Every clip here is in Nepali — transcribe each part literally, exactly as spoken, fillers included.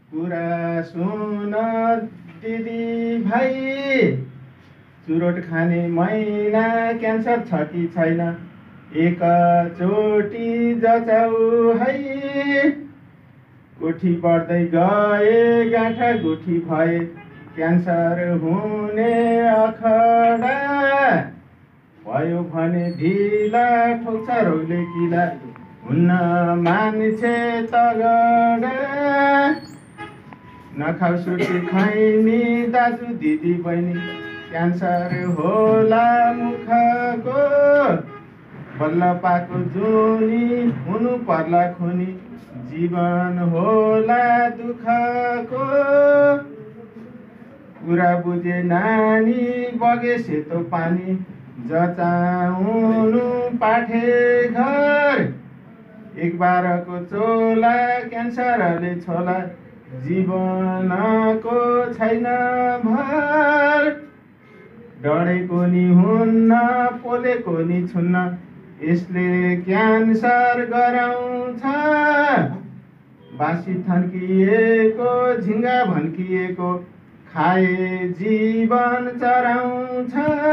कुरा सुन दिदी भाइ, चुरोट खाने महिना क्यान्सर छ कि छैन एकचोटि जचाउ है। गुठी बढ्दै गए गाँठा गुठी भए क्यान्सर हुने अखडा, भयो भने ढिला ठोक्छ रोगले किला हुन्न मान्छे तगडा। नखाउ सुर्ती खैनी दाजु दिदी बहिनी, क्यान्सर होला मुखको, बल्ल पाको जुनी हुनु पर्ला खुनी, जीवन होला दुःखको। कुरा बुझे नानी बगे सेतो पानी, जचाउनु पाठे घर। एक बारको चोला क्यान्सरले छोला, जीवनको छैन भर। डढेको नि हुन्न पोलेको नि छुन्न, यसले क्यान्सर गराउँछ। बासी थन्किएको झिङ्गा भन्किएको, खाए जीवन चराउँछ।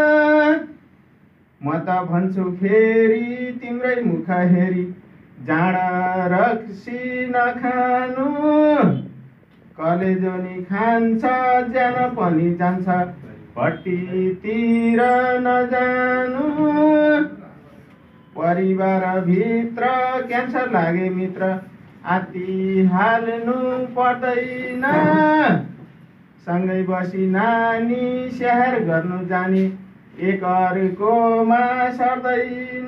म त भन्छु फेरि तिम्रै मुख हेरी, जाँडा रक्सी नखानु। कलेजो नि खान्छ ज्यान पनि जान्छ, भट्टीतिर नजानु। परिवारभित्र क्यान्सर लागे मित्र, आत्ति हाल्नु पर्दैन। सँगै बसी नानी स्याहार गर्नु जानी, एक अर्कोमा सर्दैन।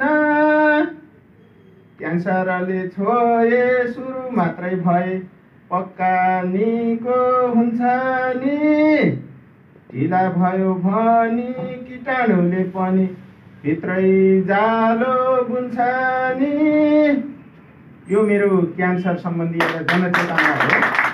क्यान्सरले छोए सुरु मात्रै भए, पक्का निको हुन्छ नि। ढिला भयो भनी कीटाणुले पनि भित्रै जालो बुन्छ नि। यो मेरो क्यान्सर सम्बन्धी एउटा जनचेतना हो।